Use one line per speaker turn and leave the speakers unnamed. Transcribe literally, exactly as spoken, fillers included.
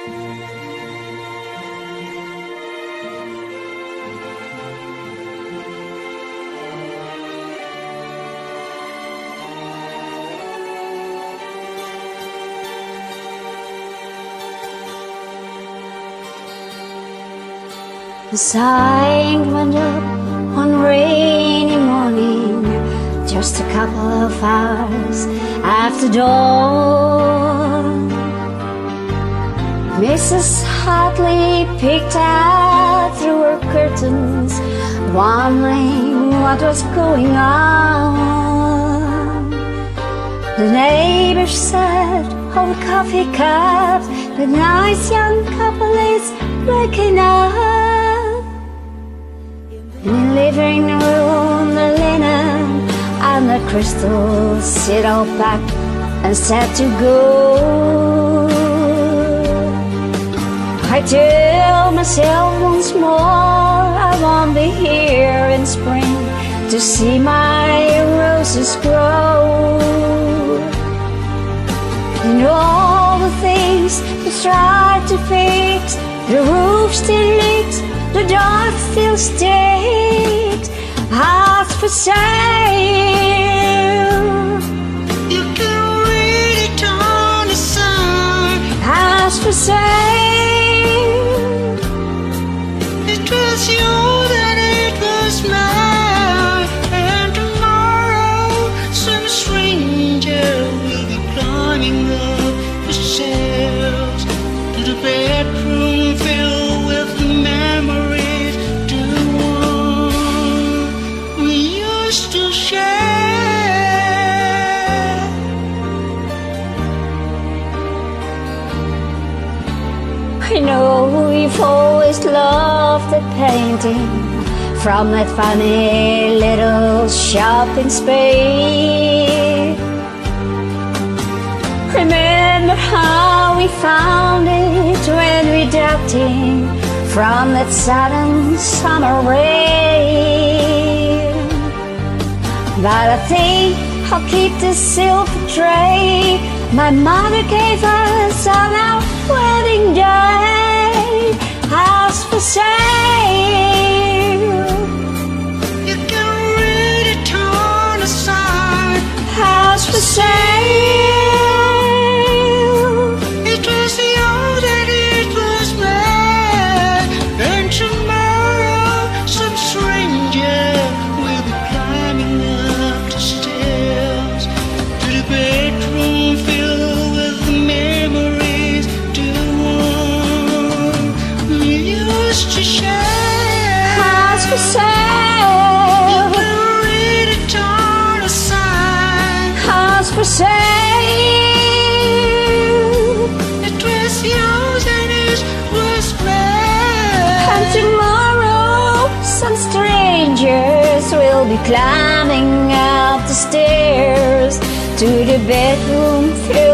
The sign went up one rainy morning, just a couple of hours after dawn. Missus Hadley peeked out through her curtains, wondering what was going on. The neighbor said, "Oh, the coffee cup, the nice young couple is waking up." In the living room, the linen and the crystals sit all packed and set to go. I tell myself once more I won't be here in spring to see my roses grow. And all the things we tried to fix, the roof still leaks, the dark still sticks, house for sale.
You can read it on the sign.
House for sale.
It was yours and it was mine, and tomorrow some stranger will be climbing up the stairs to the bedroom filled with memories, to one we used to share.
I know we've always loved that painting from that funny little shop in Spain. Remember how we found it when we dropped in from that sudden summer rain. But I think I'll keep this silver tray my mother gave us on our wedding day. House for sale.
You can read it on the sign.
House for sale.
It was yours and it was mine, and tomorrow some stranger will be climbing up the stairs to the bedroom filled with memories, to one we used to share.
House for sale.
You can read it on the sign.
House for sale.
It was yours and it was mine.
And tomorrow some strangers will be climbing up the stairs to the bedroom filled